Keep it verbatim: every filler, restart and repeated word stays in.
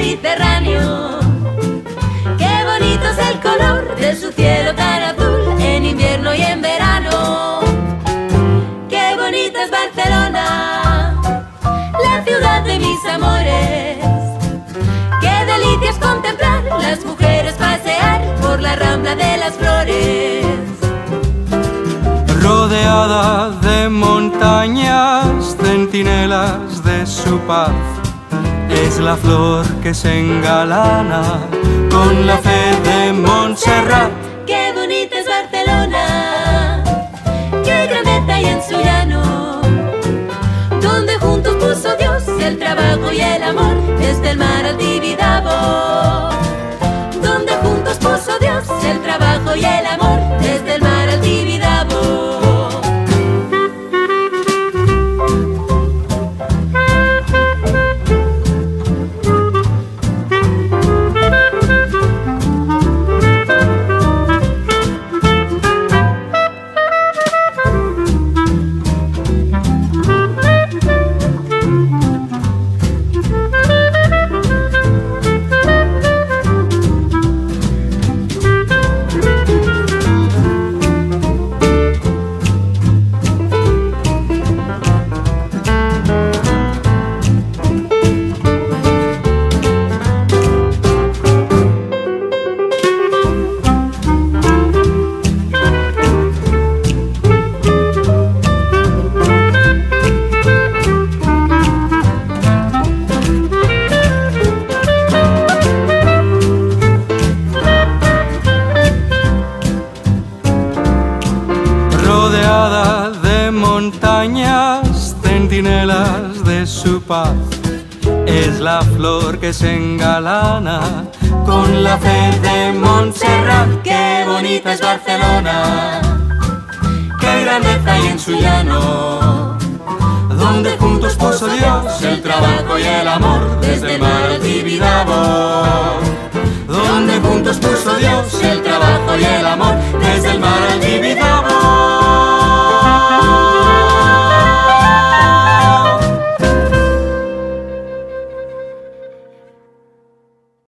Mediterráneo. Qué bonito es el color de su cielo tan azul en invierno y en verano. Qué bonita es Barcelona, la ciudad de mis amores. Qué delicia es contemplar las mujeres pasear por la Rambla de las Flores. Rodeada de montañas, centinelas de su paz, es la flor que se engalana con la fe de Montserrat. Qué bonita es Barcelona, qué grandeza hay en su llano, donde juntos puso Dios el trabajo y el amor, desde el mar al Tibidabo. Donde juntos puso Dios el trabajo y el amor, desde el mar al Tibidabo. Rodeada de montañas, centinelas de su paz, es la flor que se engalana con la fe de Montserrat. Qué bonita es Barcelona, Qué grandeza hay en su llano, donde juntos puso Dios el trabajo y el amor, desde el mar al Tibidabo. Donde juntos puso Dios el trabajo